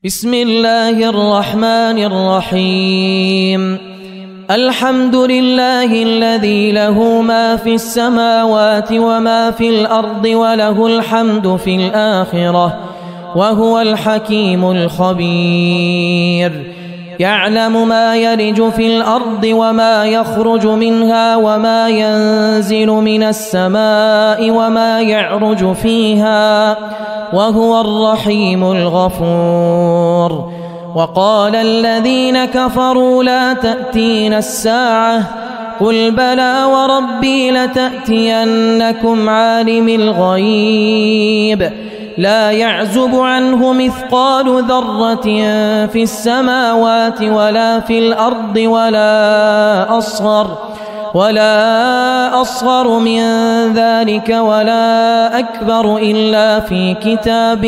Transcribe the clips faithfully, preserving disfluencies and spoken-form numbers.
بسم الله الرحمن الرحيم. الحمد لله الذي له ما في السماوات وما في الأرض وله الحمد في الآخرة وهو الحكيم الخبير. يعلم ما يلج في الأرض وما يخرج منها وما ينزل من السماء وما يعرج فيها وهو الرحيم الغفور. وقال الذين كفروا لا تأتينا الساعة قل بلى وربي لتأتينكم عالم الغيب لا يعزب عنه مثقال ذرة في السماوات ولا في الأرض ولا أصغر ولا أصغر من ذلك ولا أكبر إلا في كتاب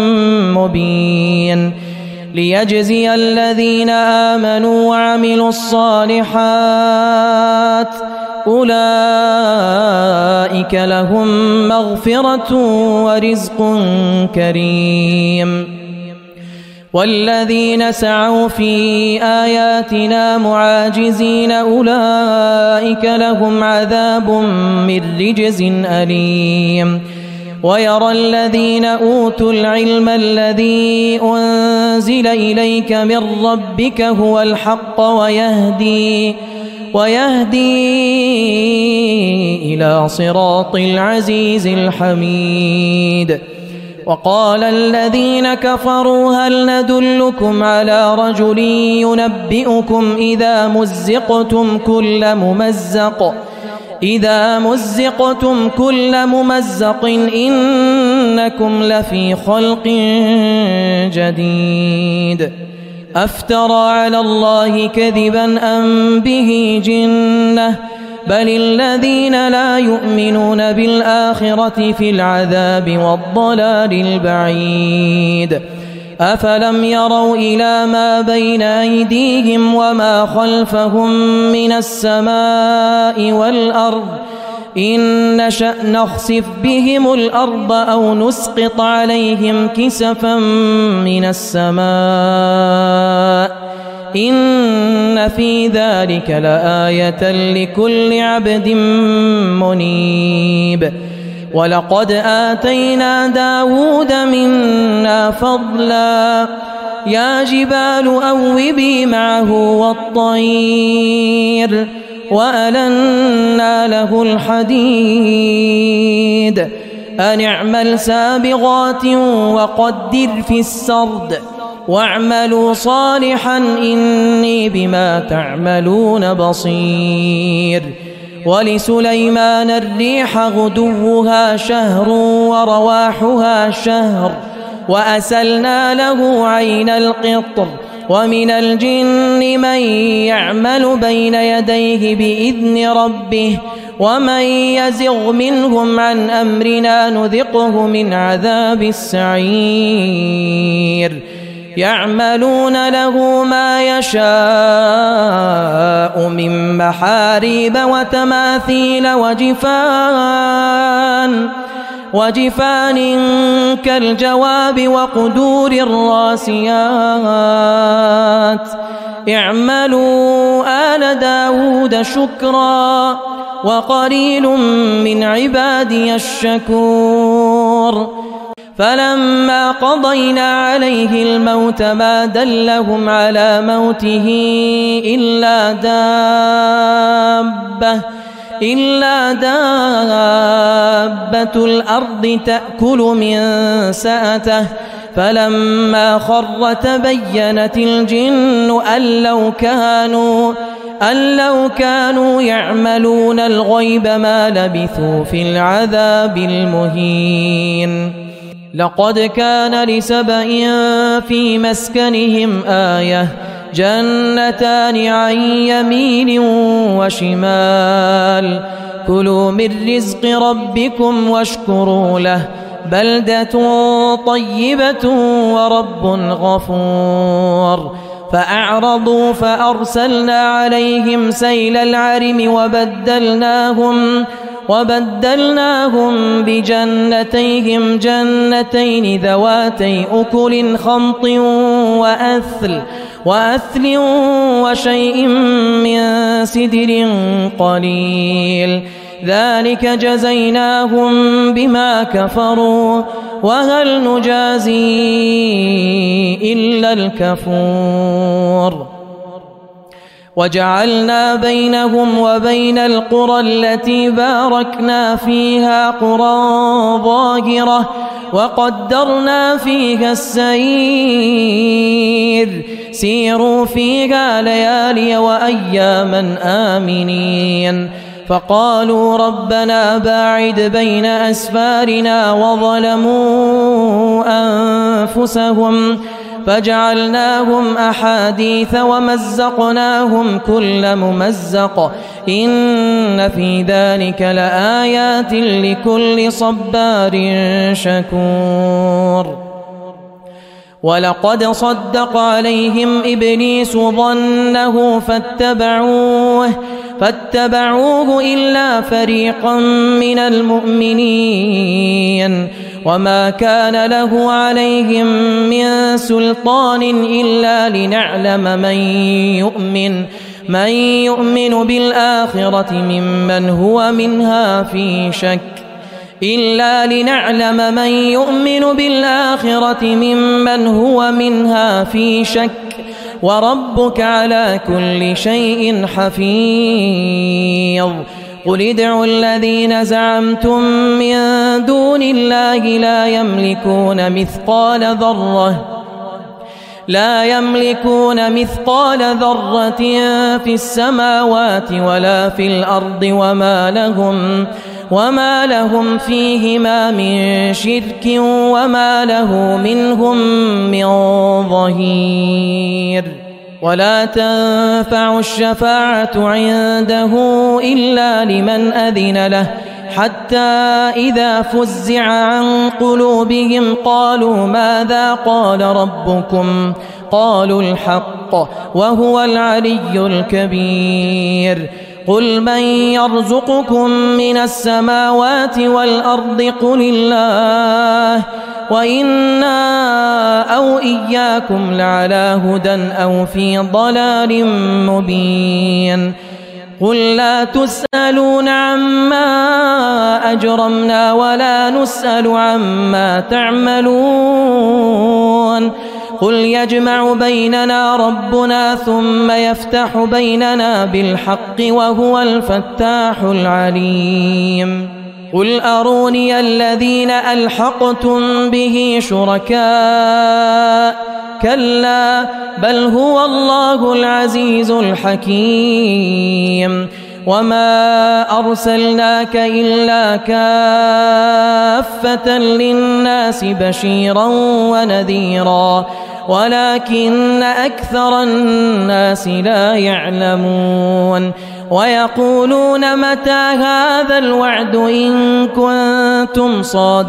مبين ليجزي الذين آمنوا وعملوا الصالحات أولئك لهم مغفرة ورزق كريم. والذين سعوا في آياتنا معاجزين أولئك لهم عذاب من رجز أليم. ويرى الذين أوتوا العلم الذي أنزل إليك من ربك هو الحق ويهدي ويهدي إلى صراط العزيز الحميد. وقال الذين كفروا هل ندلكم على رجل ينبئكم إذا مزقتم كل ممزق إذا مزقتم كل ممزق إنكم لفي خلق جديد. أفترى على الله كذبا أم به جنة بل الذين لا يؤمنون بالآخرة في العذاب والضلال البعيد. أفلم يروا إلى ما بين أيديهم وما خلفهم من السماء والأرض إن نشأ نخسف بهم الأرض أو نسقط عليهم كسفا من السماء إن في ذلك لآية لكل عبد منيب. ولقد آتينا داود منا فضلا يا جبال أوبي معه والطير وألنا له الحديد أن اعمل سابغات وقدر في السرد واعملوا صالحا إني بما تعملون بصير. ولسليمان الريح غدوها شهر ورواحها شهر وأسلنا له عين القطر ومن الجن من يعمل بين يديه بإذن ربه ومن يزغ منهم عن أمرنا نذقه من عذاب السعير. يعملون له ما يشاء من محاريب وتماثيل وجفان وجفان كالجواب وقدور الراسيات. اعملوا آل داود شكرا وقليل من عبادي الشكور. فلما قضينا عليه الموت ما دلهم على موته إلا دابة إلا دابة الأرض تأكل من سأته فلما خر تبينت الجن أن لو كانوا أن لو كانوا يعملون الغيب ما لبثوا في العذاب المهين. لقد كان لسبإ في مسكنهم آية جنتان عن يمين وشمال كلوا من رزق ربكم واشكروا له بلدة طيبة ورب غفور. فأعرضوا فأرسلنا عليهم سيل العرم وبدلناهم وبدلناهم بجنتيهم جنتين ذواتي أكل خمط وأثل وأثل وشيء من سدر قليل ذلك جزيناهم بما كفروا وهل نجازي إلا الكفور وجعلنا بينهم وبين القرى التي باركنا فيها قرى ظاهرة وقدرنا فيها السير سيروا فيها ليالي وأياما آمنين فقالوا ربنا باعد بين أسفارنا وظلموا أنفسهم فجعلناهم أحاديث ومزقناهم كل ممزق إن في ذلك لآيات لكل صبار شكور ولقد صدق عليهم إبليس ظنه فاتبعوه فاتبعوه إلا فريقا من المؤمنين وما كان له عليهم من سلطان إلا لنعلم من يؤمن من يؤمن بالآخرة ممن هو منها في شك إلا لنعلم من يؤمن بالآخرة ممن هو منها في شك وربك على كل شيء حفيظ قل ادعوا الذين زعمتم من دون الله لا يملكون مثقال ذرة لا يملكون مثقال ذرة في السماوات ولا في الأرض وما لهم وما لهم فيهما من شرك وما له منهم من ظهير ولا تنفع الشفاعة عنده إلا لمن أذن له حتى إذا فزع عن قلوبهم قالوا ماذا قال ربكم قالوا الحق وهو العلي الكبير قل من يرزقكم من السماوات والأرض قل الله وإنا أو إياكم لعلى هدى أو في ضلال مبين قل لا تسألون عما أجرمنا ولا نسأل عما تعملون قل يجمع بيننا ربنا ثم يفتح بيننا بالحق وهو الفتاح العليم قل أروني الذين ألحقتم به شركاء كلا بل هو الله العزيز الحكيم وما أرسلناك إلا كافة للناس بشيرا ونذيرا ولكن أكثر الناس لا يعلمون ويقولون متى هذا الوعد إن كنتم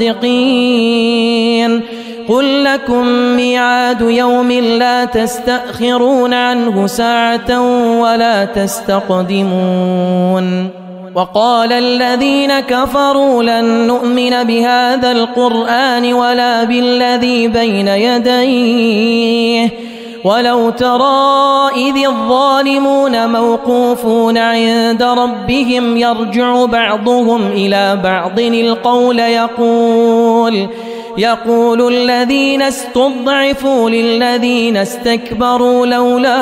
صادقين قل لكم ميعاد يوم لا تستأخرون عنه ساعة ولا تستقدمون وقال الذين كفروا لن نؤمن بهذا القرآن ولا بالذي بين يديه ولو ترى إذ الظالمون موقوفون عند ربهم يرجع بعضهم إلى بعض القول يقول يقول الذين استضعفوا للذين استكبروا لولا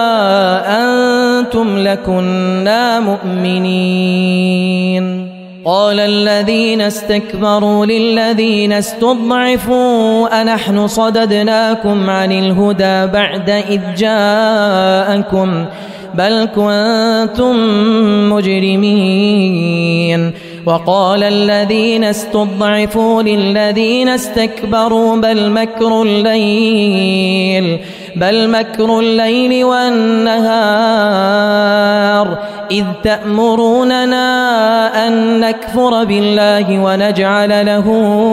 أنتم لكنا مؤمنين قال الذين استكبروا للذين استضعفوا أنحن صددناكم عن الهدى بعد إذ جاءكم بل كنتم مجرمين وقال الذين استضعفوا للذين استكبروا بل مكر الليل بل مكر الليل والنهار إذ تأمروننا أن نكفر بالله ونجعل له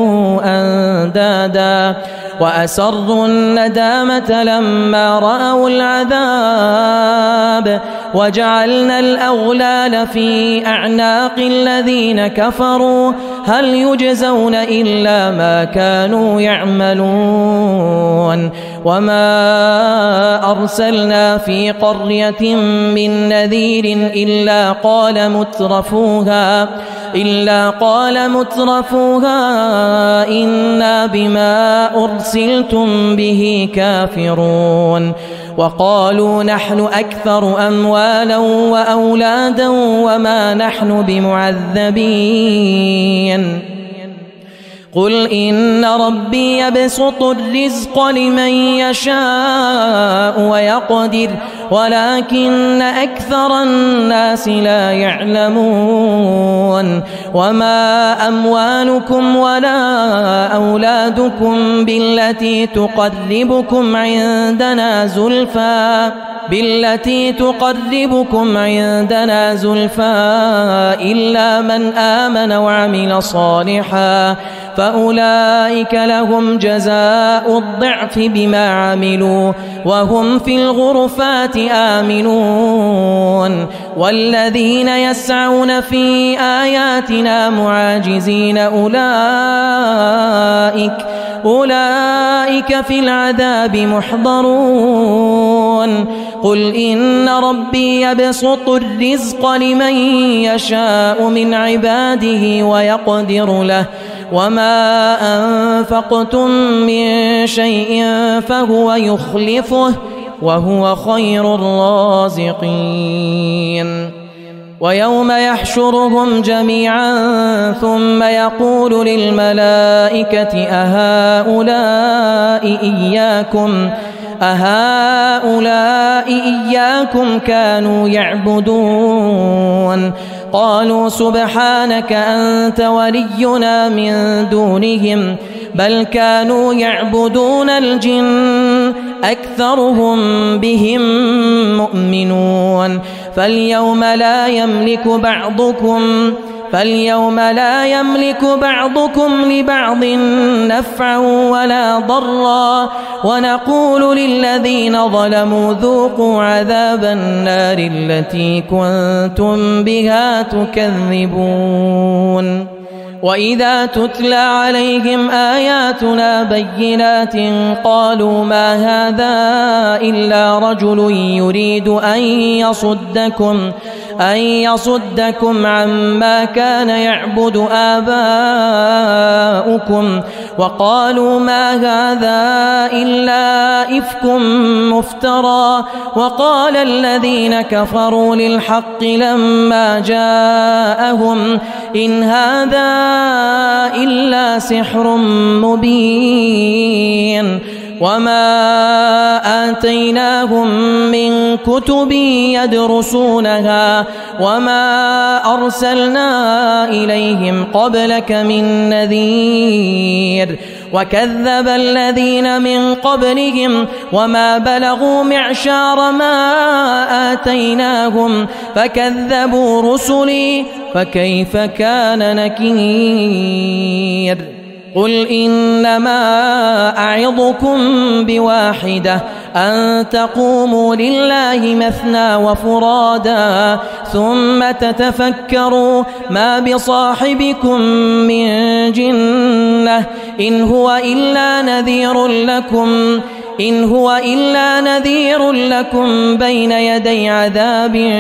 أندادا وأسروا الندامة لما رأوا العذاب وجعلنا الأغلال في أعناق الذين كفروا هل يجزون إلا ما كانوا يعملون وما أرسلنا في قرية من نذير إلا قال مترفوها إلا قال مترفوها إنا بما أرسلتم به كافرون وقالوا نحن أكثر أموالا وأولادا وما نحن بمعذبين قل إن ربي يبسط الرزق لمن يشاء ويقدر ولكن أكثر الناس لا يعلمون وما أموالكم ولا أولادكم بالتي تقربكم عندنا زلفى بالتي تقربكم عندنا زلفى إلا من آمن وعمل صالحا فأولئك لهم جزاء الضعف بما عملوا وهم في الغرفات آمنون والذين يسعون في آياتنا معاجزين أولئك أولئك في العذاب محضرون قل إن ربي يبسط الرزق لمن يشاء من عباده ويقدر له وما أنفقتم من شيء فهو يخلفه وهو خير الرازقين ويوم يحشرهم جميعا ثم يقول للملائكة أهؤلاء إياكم أهؤلاء إياكم كانوا يعبدون قالوا سبحانك أنت ولينا من دونهم بل كانوا يعبدون الجن أكثرهم بهم مؤمنون فاليوم لا يملك بعضكم فاليوم لا يملك بعضكم لبعض نفعا ولا ضرا ونقول للذين ظلموا ذوقوا عذاب النار التي كنتم بها تكذبون وإذا تتلى عليهم آياتنا بينات قالوا ما هذا إلا رجل يريد أن يصدكم أن يصدكم عما كان يعبد آباؤكم وقالوا ما هذا إلا إفك مفترى وقال الذين كفروا للحق لما جاءهم إن هذا إلا سحر مبين وما آتيناهم من كتب يدرسونها وما أرسلنا إليهم قبلك من نذير وكذب الذين من قبلهم وما بلغوا معشار ما آتيناهم فكذبوا رسلي فكيف كان نكير قل إنما أعظكم بواحدة أن تقوموا لله مثنى وفرادا ثم تتفكروا ما بصاحبكم من جنة إن هو إلا نذير لكم إن هو إلا نذير لكم بين يدي عذاب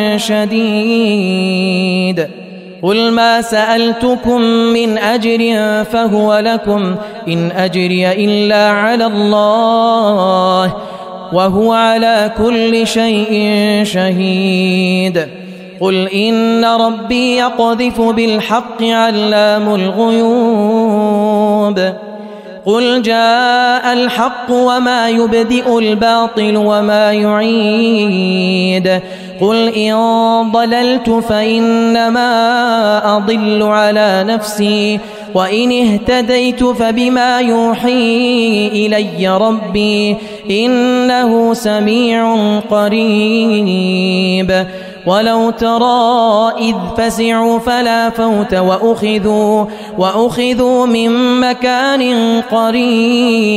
شديد قل ما سألتكم من أجر فهو لكم إن أجري إلا على الله وهو على كل شيء شهيد قل إن ربي يقذف بالحق علام الغيوب قل جاء الحق وما يبدئ الباطل وما يعيد قل إن ضللت فإنما أضل على نفسي وإن اهتديت فبما يوحي إلي ربي إنه سميع قريب ولو ترى إذ فزعوا فلا فوت وأخذوا, وأخذوا من مكان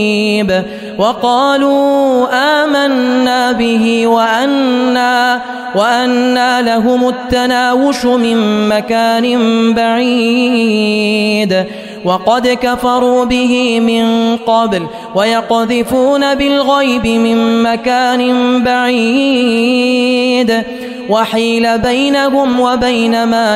قريب وقالوا آمنا به وأنا, وأنى لهم التناوش من مكان بعيد وقد كفروا به من قبل ويقذفون بالغيب من مكان بعيد وحيل بينهم وبين ما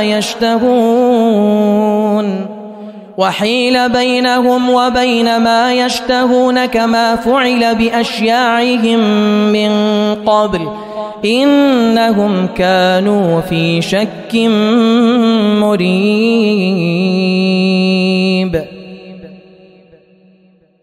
يشتهون وحيل بينهم وبين ما يشتهون كما فعل بأشياعهم من قبل إنهم كانوا في شك مريب.